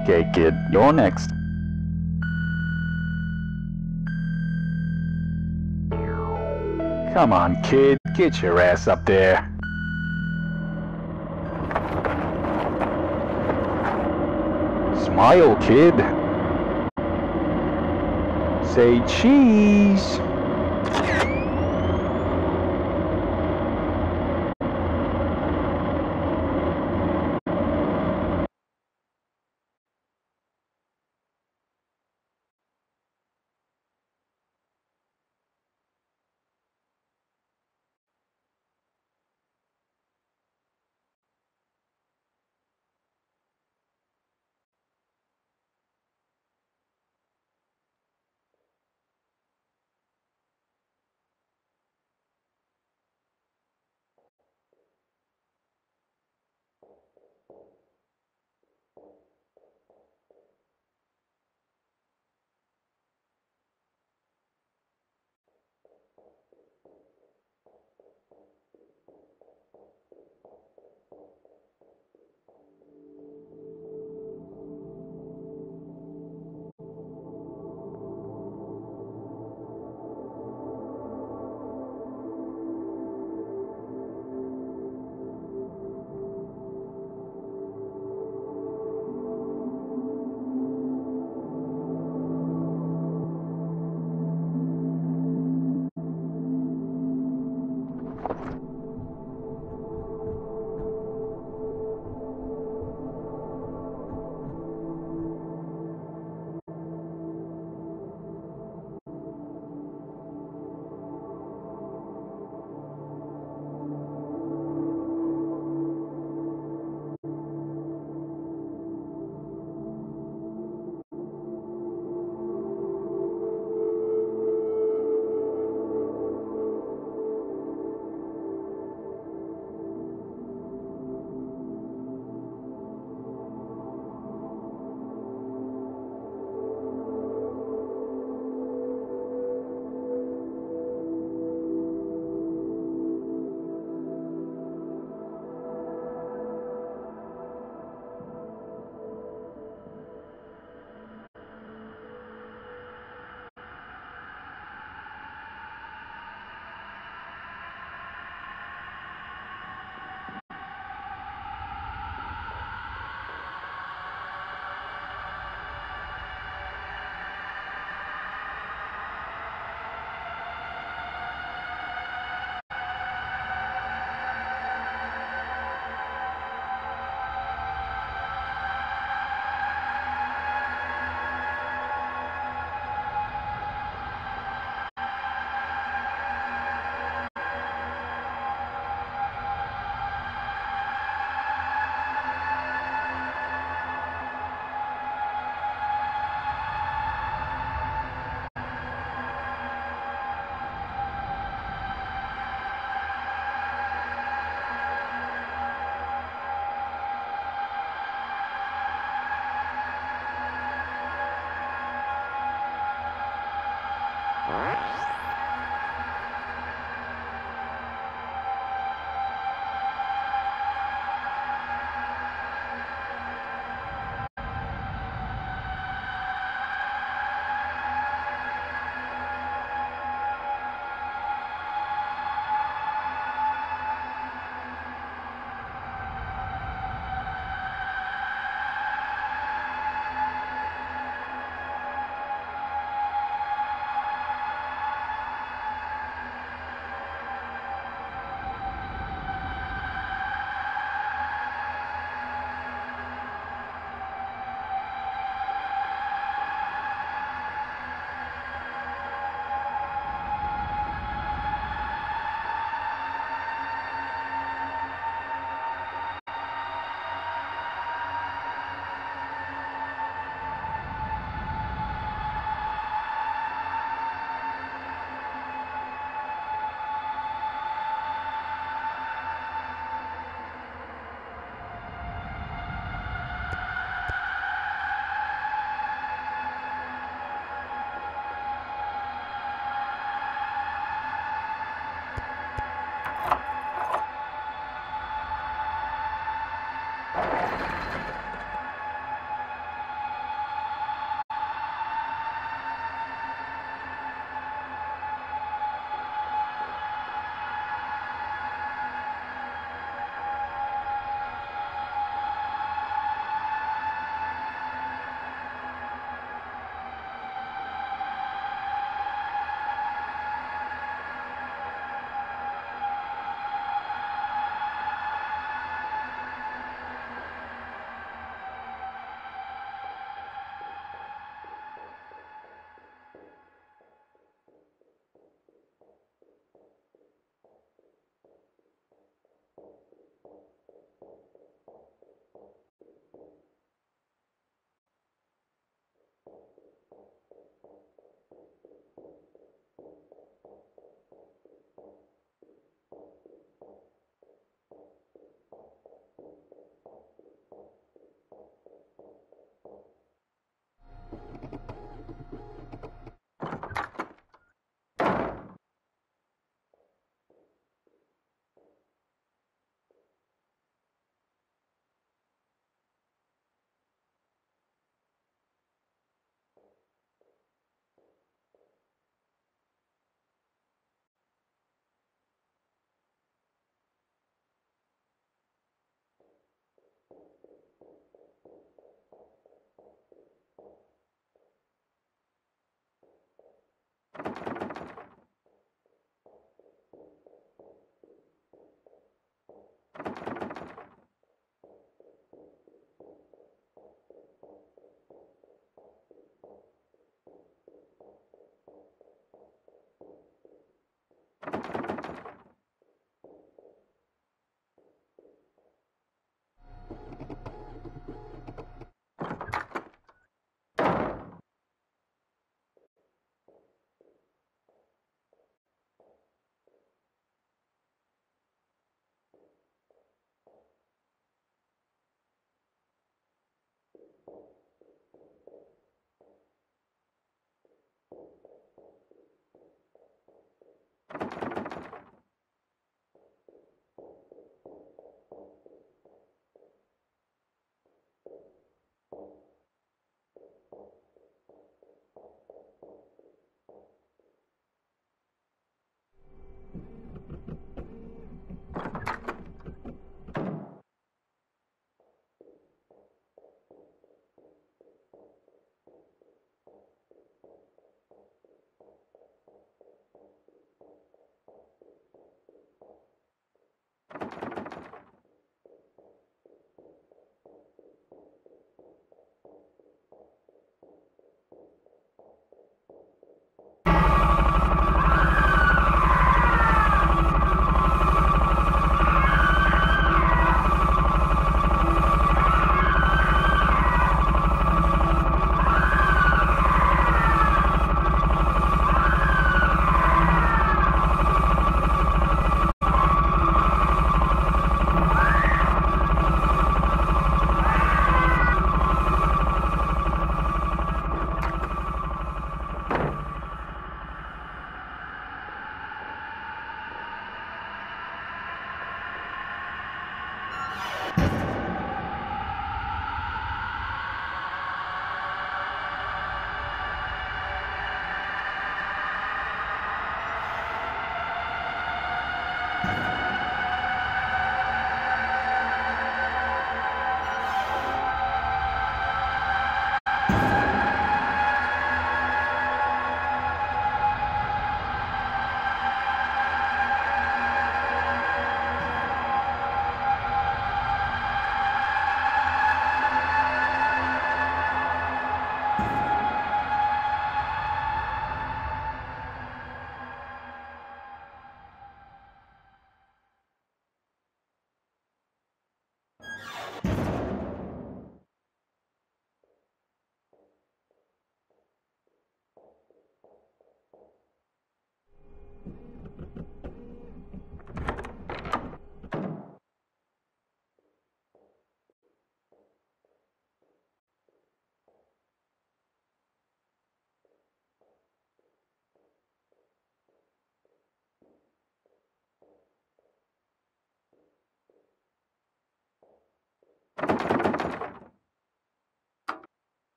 Okay, kid, you're next. Come on, kid, get your ass up there. Smile, kid. Say cheese.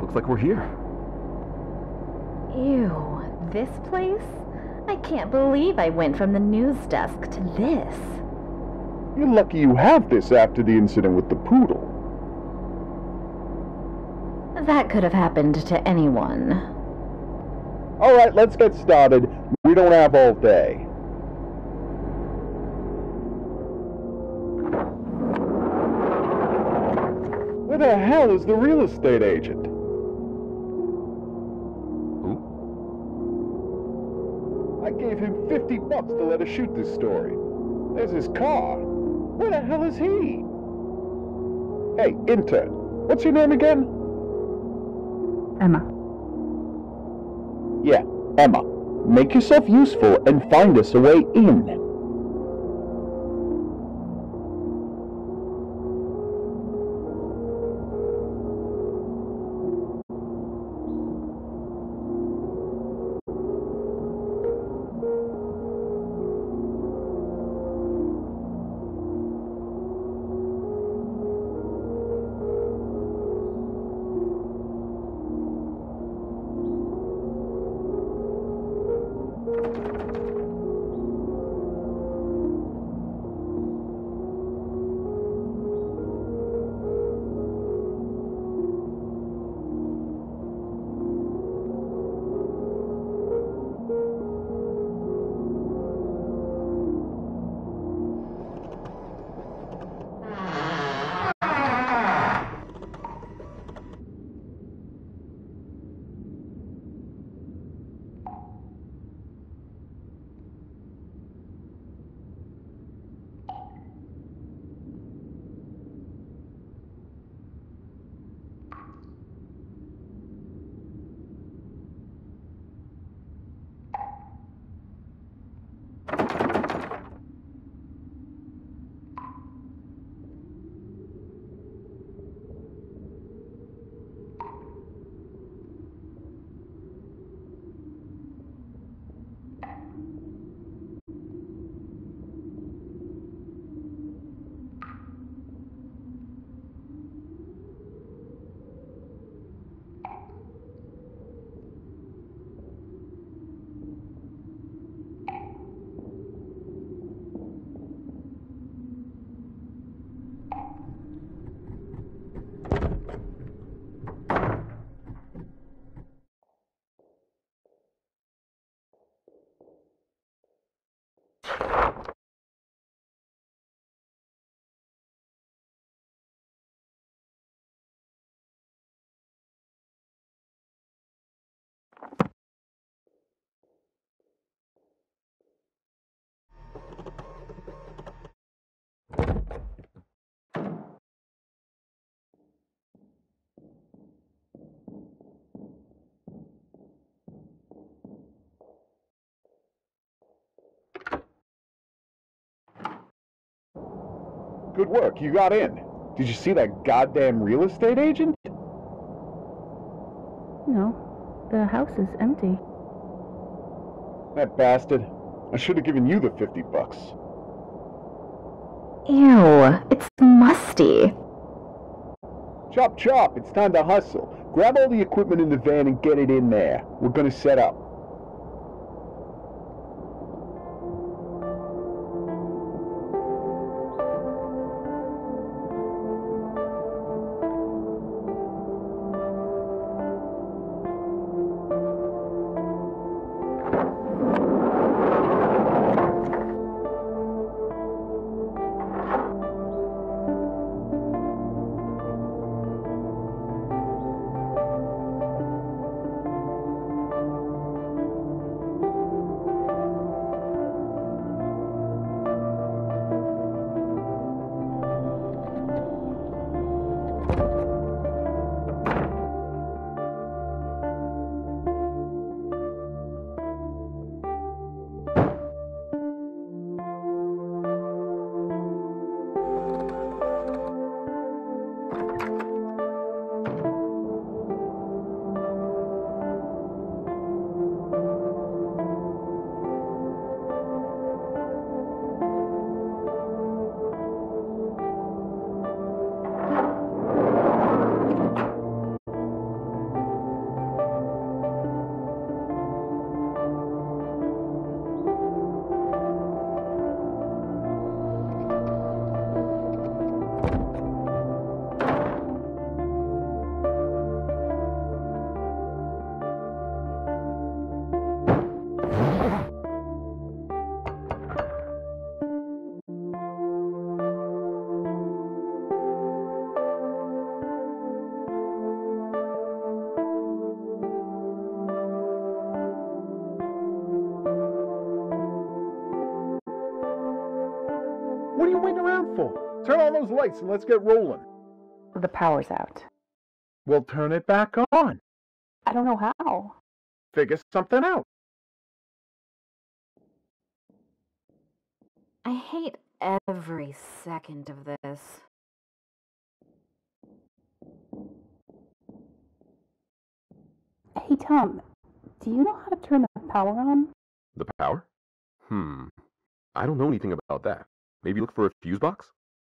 looks like we're here. Ew, this place? I can't believe I went from the news desk to this. You're lucky you have this after the incident with the poodle. That could have happened to anyone. Alright, let's get started. We don't have all day. Where the hell is the real estate agent? Who? I gave him $50 to let us shoot this story. There's his car. Where the hell is he? Hey, intern. What's your name again? Emma. Yeah, Emma. Make yourself useful and find us a way in. Good work, you got in. Did you see that goddamn real estate agent? No, the house is empty. That bastard. I should have given you the $50. Ew, it's musty. Chop chop, it's time to hustle. Grab all the equipment in the van and get it in there. We're gonna set up. those lights and let's get rolling. The power's out. We'll turn it back on. I don't know how. Figure something out. I hate every second of this. Hey, Tom, do you know how to turn the power on? The power? I don't know anything about that. Maybe look for a fuse box?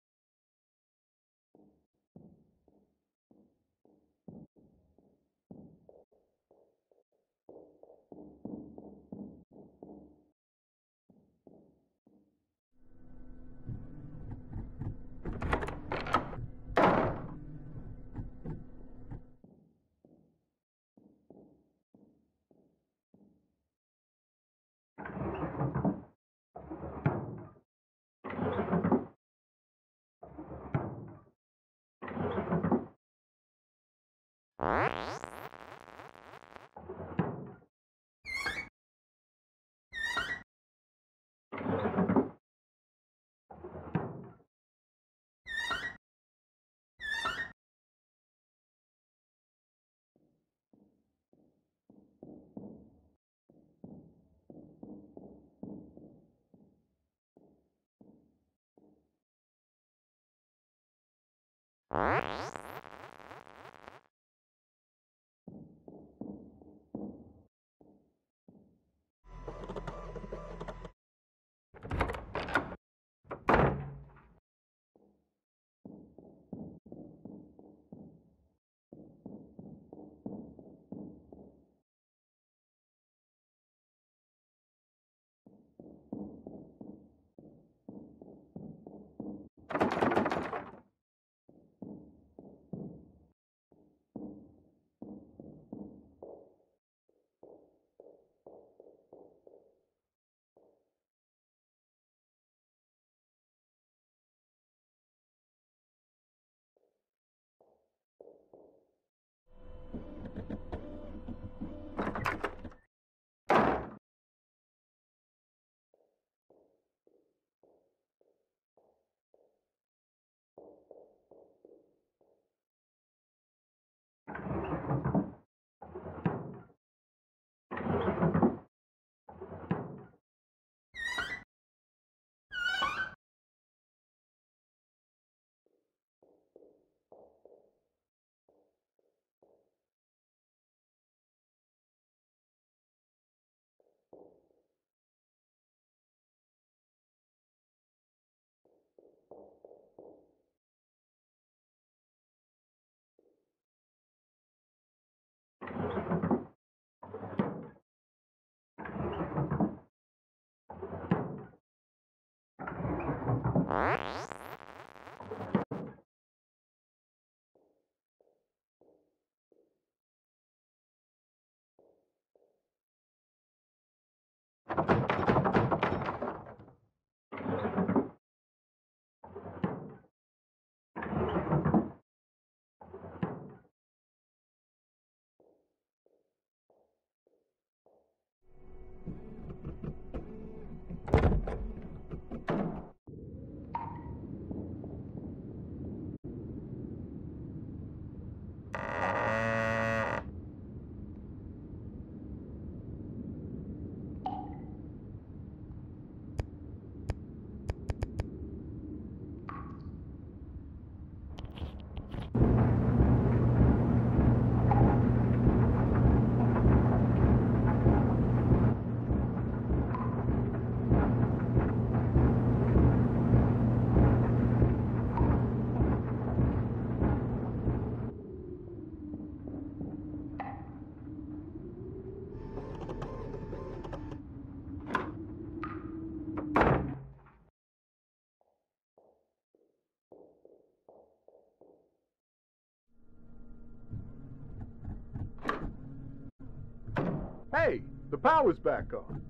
Hey, the power's back on.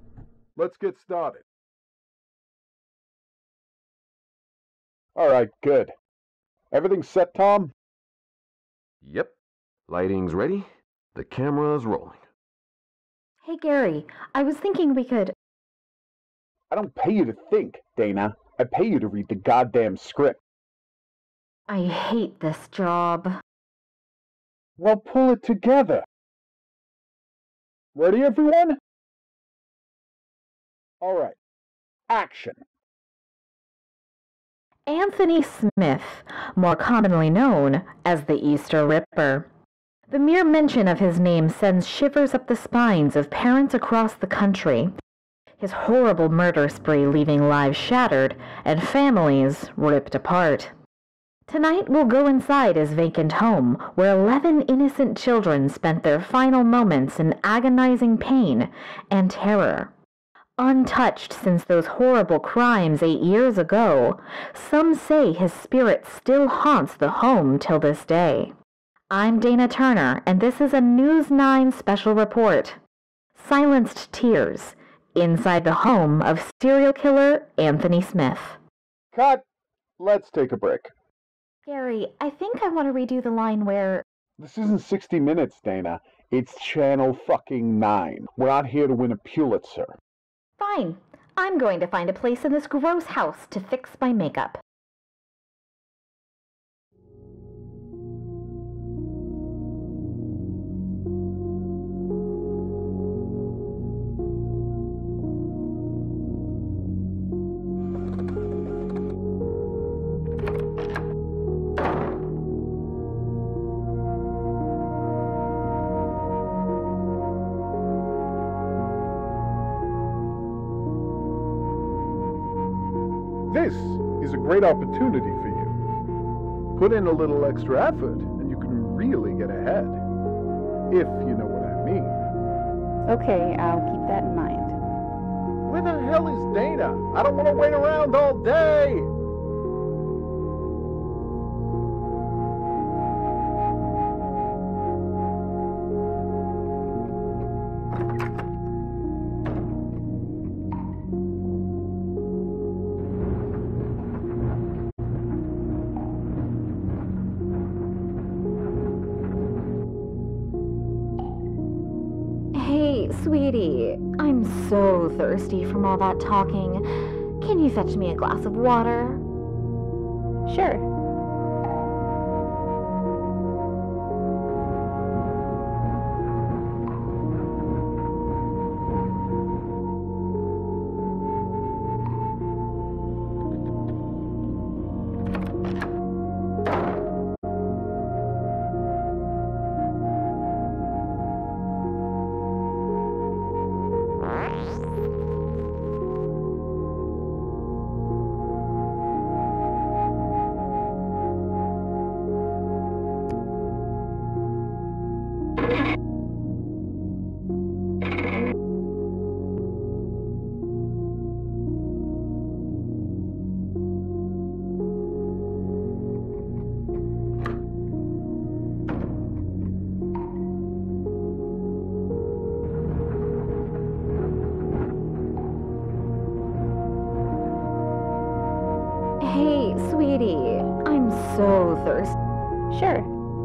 Let's get started. All right, good. Everything set, Tom? Yep. Lighting's ready. The camera's rolling. Hey, Gary, I was thinking we could... I don't pay you to think, Dana. I pay you to read the goddamn script. I hate this job. Well, pull it together. Ready, everyone? All right. Action. Anthony Smith, more commonly known as the Easter Ripper. The mere mention of his name sends shivers up the spines of parents across the country. His horrible murder spree leaving lives shattered and families ripped apart. Tonight we'll go inside his vacant home, where 11 innocent children spent their final moments in agonizing pain and terror. Untouched since those horrible crimes 8 years ago, some say his spirit still haunts the home till this day. I'm Dana Turner, and this is a News 9 special report. Silenced Tears, inside the home of serial killer Anthony Smith. Cut. Let's take a break. Gary, I think I want to redo the line where... This isn't 60 Minutes, Dana. It's Channel fucking 9. We're not here to win a Pulitzer. Fine. I'm going to find a place in this gross house to fix my makeup. This is a great opportunity for you. Put in a little extra effort, and you can really get ahead. If you know what I mean. Okay, I'll keep that in mind. Where the hell is Dana? I don't want to wait around all day! Hey, sweetie, I'm so thirsty from all that talking. Can you fetch me a glass of water? Sure. Hey, sweetie, I'm so thirsty. Sure.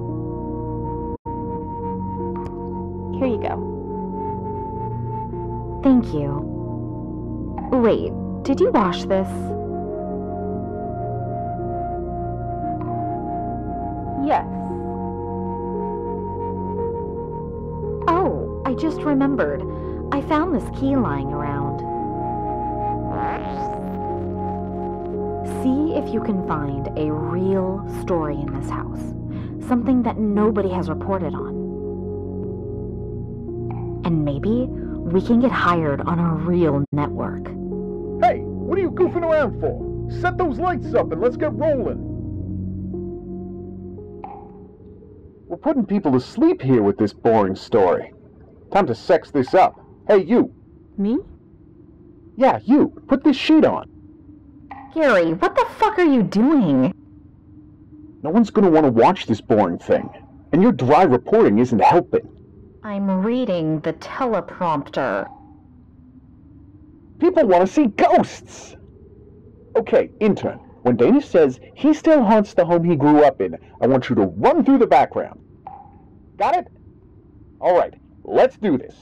Here you go. Thank you. Wait, did you wash this? Yes. Oh, I just remembered. I found this key lying around. See if you can find a real story in this house. Something that nobody has reported on. And maybe we can get hired on a real network. Hey, what are you goofing around for? Set those lights up and let's get rolling. We're putting people to sleep here with this boring story. Time to sex this up. Hey, you. Me? Yeah, you. Put this sheet on. Gary, what the fuck are you doing? No one's gonna want to watch this boring thing. And your dry reporting isn't helping. I'm reading the teleprompter. People want to see ghosts! Okay, intern. When Dana says he still haunts the home he grew up in, I want you to run through the background. Got it? Alright, let's do this.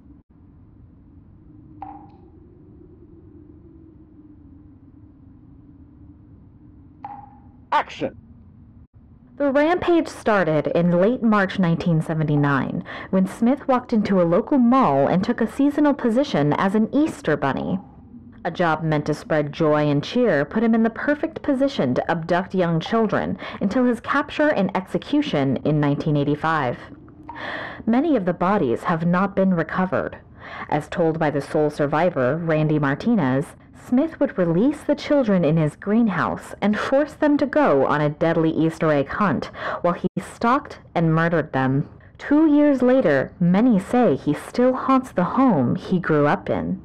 Action! The rampage started in late March 1979 when Smith walked into a local mall and took a seasonal position as an Easter bunny. A job meant to spread joy and cheer put him in the perfect position to abduct young children until his capture and execution in 1985. Many of the bodies have not been recovered. As told by the sole survivor, Randy Martinez, Smith would release the children in his greenhouse and force them to go on a deadly Easter egg hunt while he stalked and murdered them. 2 years later, many say he still haunts the home he grew up in.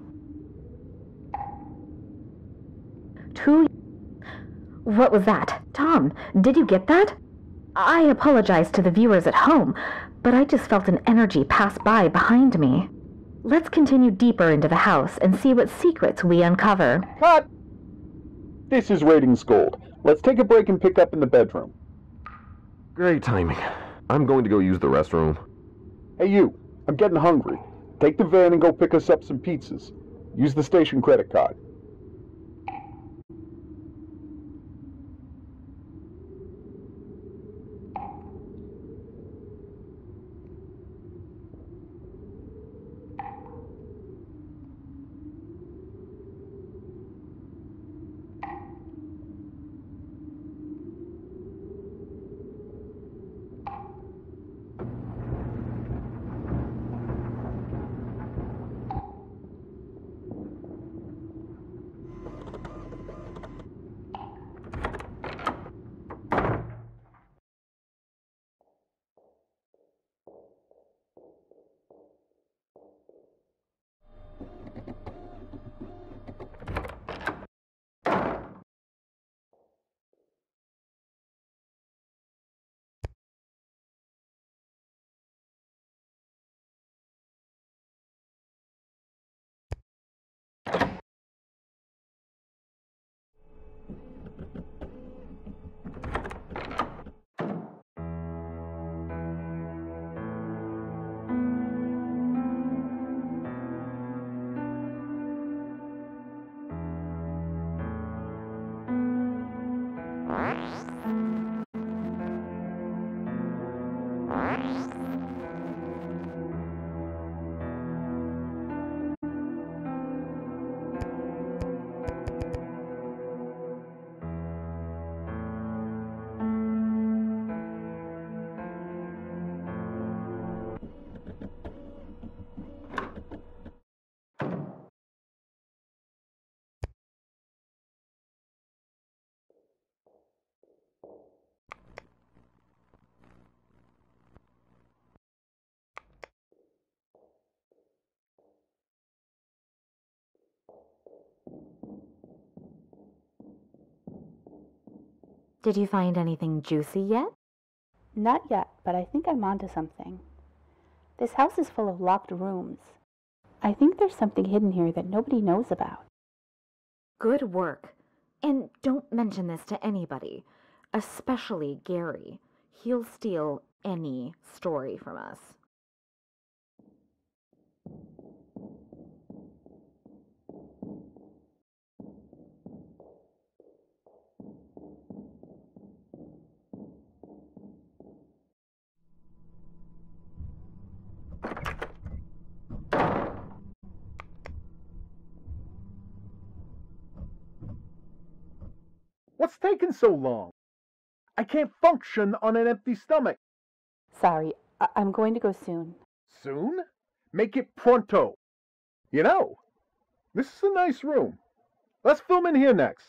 What was that? Tom, did you get that? I apologize to the viewers at home, but I just felt an energy pass by behind me. Let's continue deeper into the house and see what secrets we uncover. Cut! This is Ratings Gold. Let's take a break and pick up in the bedroom. Great timing. I'm going to go use the restroom. Hey you, I'm getting hungry. Take the van and go pick us up some pizzas. Use the station credit card. Did you find anything juicy yet? Not yet, but I think I'm onto something. This house is full of locked rooms. I think there's something hidden here that nobody knows about. Good work. And don't mention this to anybody, especially Gary. He'll steal any story from us. What's taking so long? I can't function on an empty stomach. Sorry, I'm going to go soon. Soon? Make it pronto. You know, this is a nice room. Let's film in here next.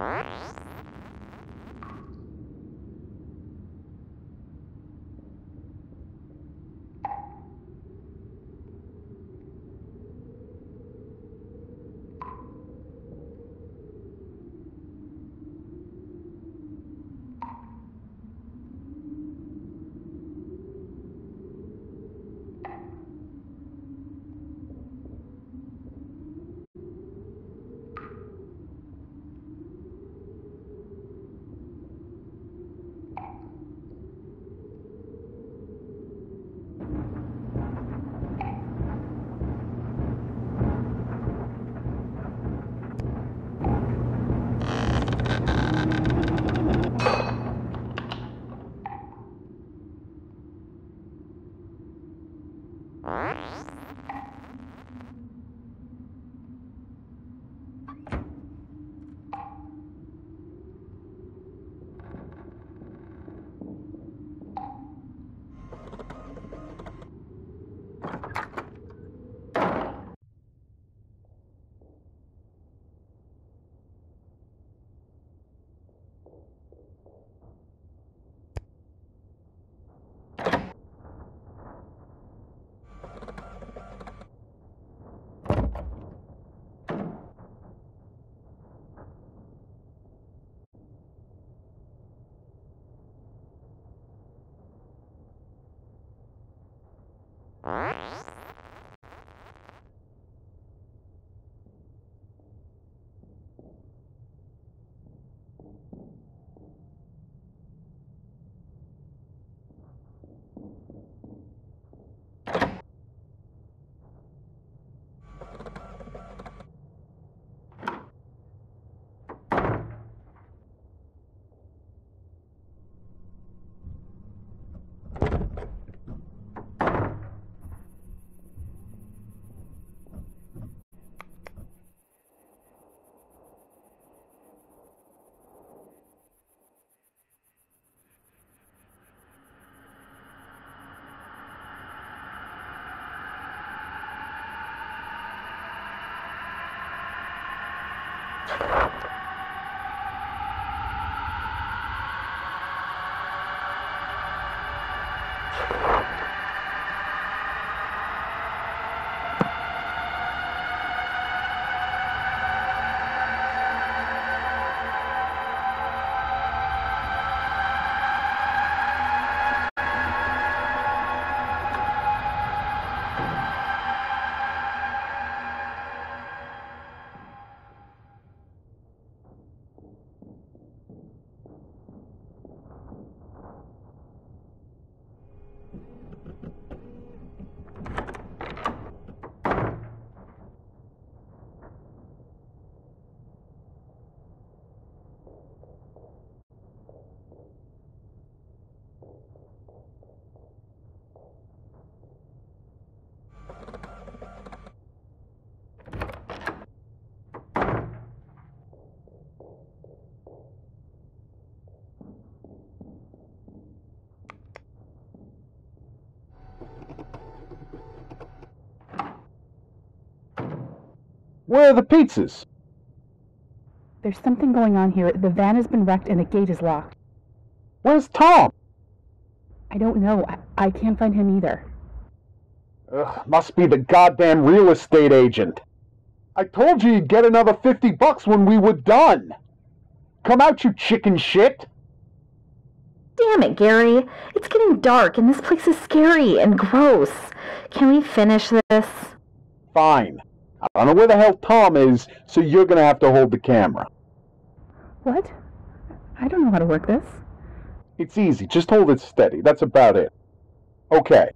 Where are the pizzas? There's something going on here. The van has been wrecked and the gate is locked. Where's Tom? I don't know. I can't find him either. Ugh, must be the goddamn real estate agent. I told you you'd get another $50 when we were done. Come out, you chicken shit. Damn it, Gary. It's getting dark and this place is scary and gross. Can we finish this? Fine. I don't know where the hell Tom is, so you're gonna have to hold the camera. What? I don't know how to work this. It's easy. Just hold it steady. That's about it. Okay.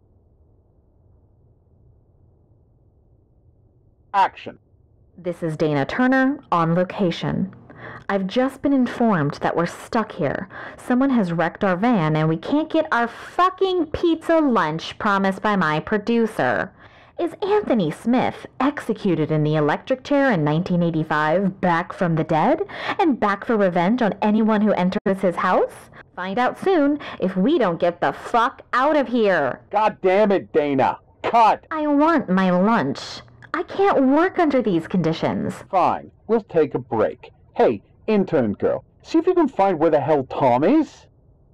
Action. This is Dana Turner on location. I've just been informed that we're stuck here. Someone has wrecked our van and we can't get our fucking pizza lunch promised by my producer. Is Anthony Smith, executed in the electric chair in 1985, back from the dead? And back for revenge on anyone who enters his house? Find out soon if we don't get the fuck out of here. God damn it, Dana. Cut. I want my lunch. I can't work under these conditions. Fine. We'll take a break. Hey, Intern girl, see if you can find where the hell Tom is.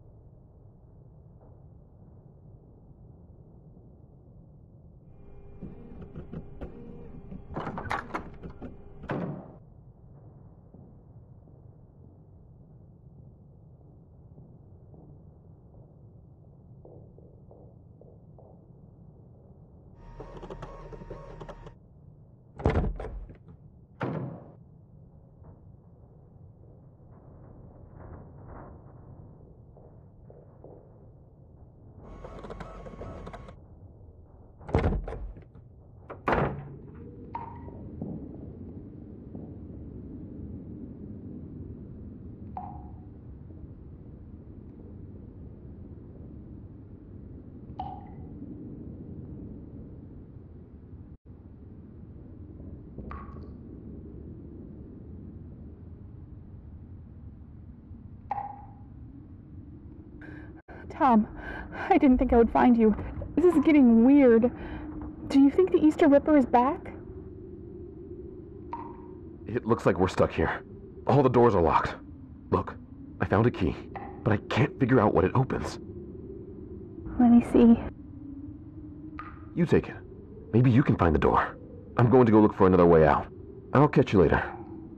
Tom, I didn't think I would find you. This is getting weird. Do you think the Easter Ripper is back? It looks like we're stuck here. All the doors are locked. Look, I found a key, but I can't figure out what it opens. Let me see. You take it. Maybe you can find the door. I'm going to go look for another way out. I'll catch you later.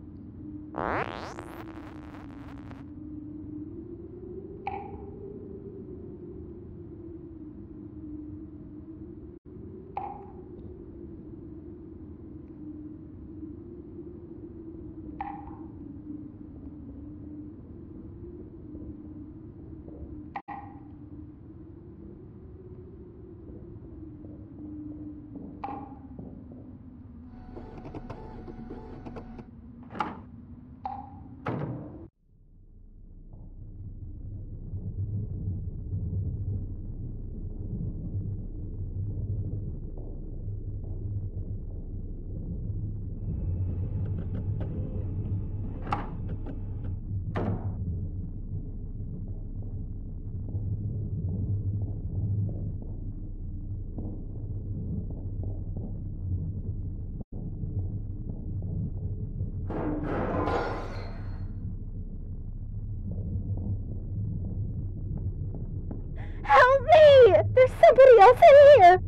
Help me! There's somebody else in here!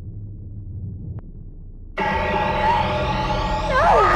No!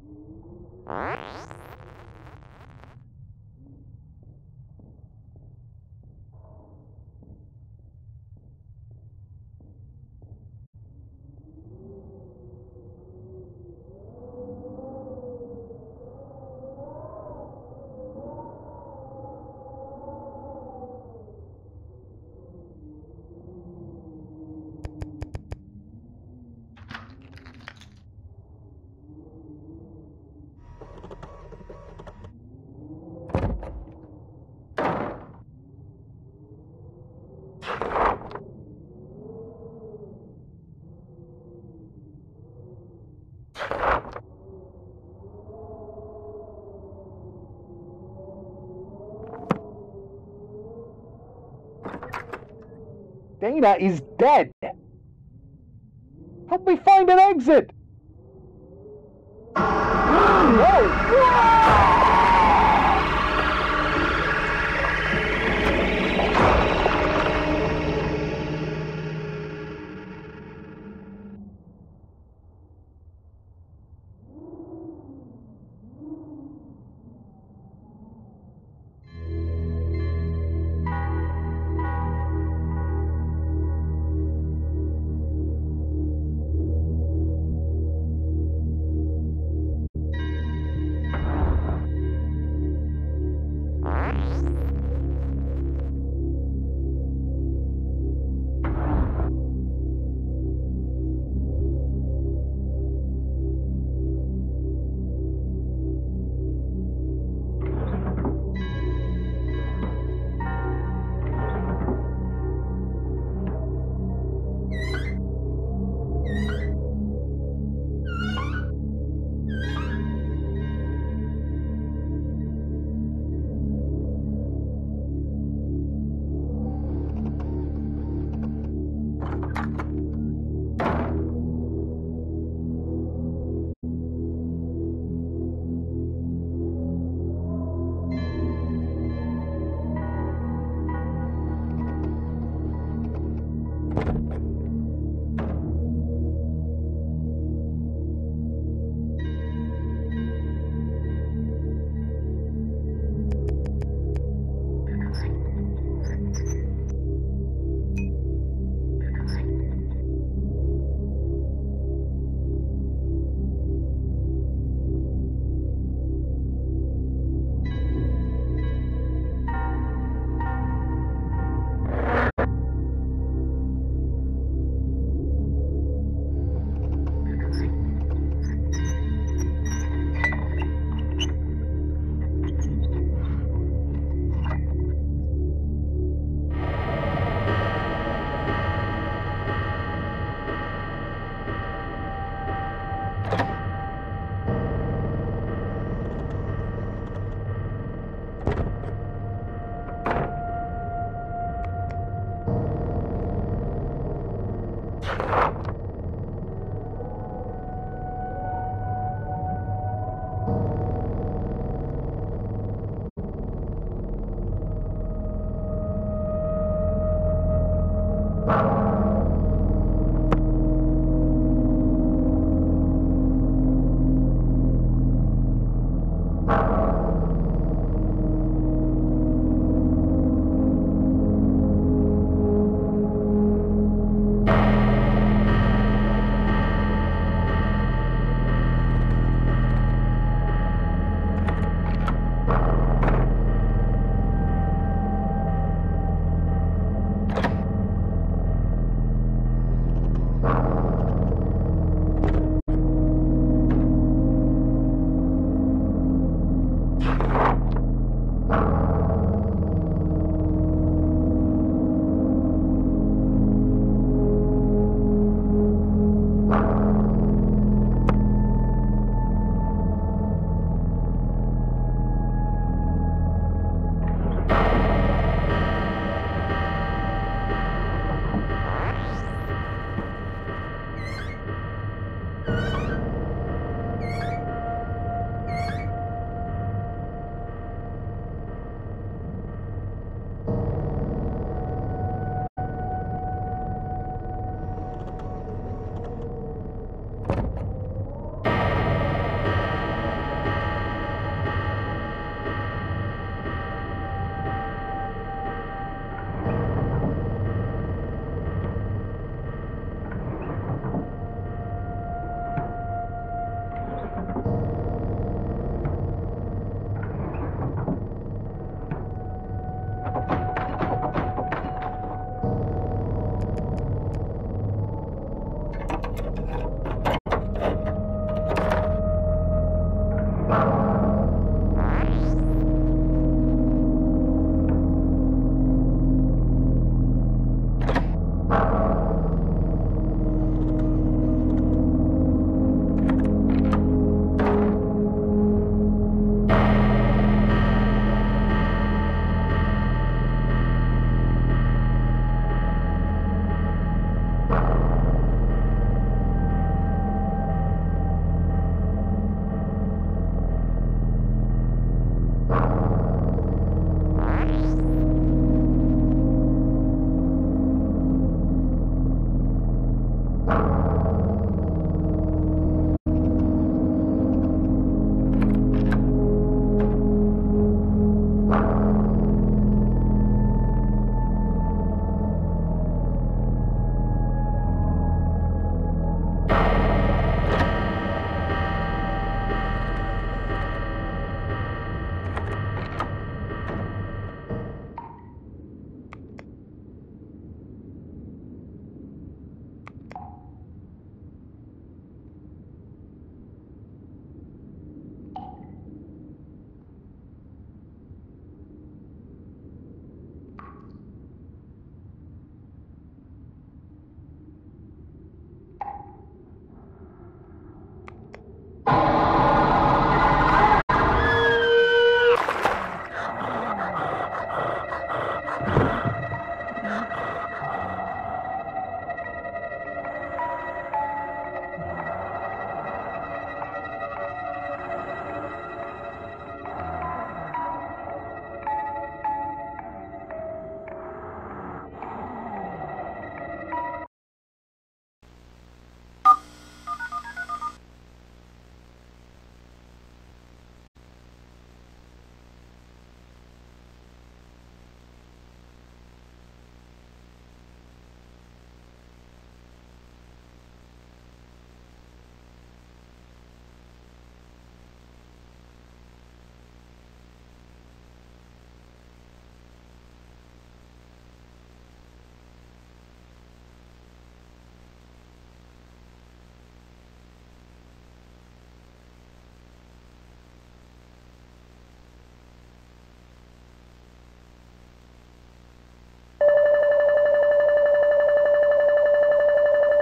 Dana is dead. Help me find an exit. Whoa!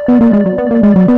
Bye.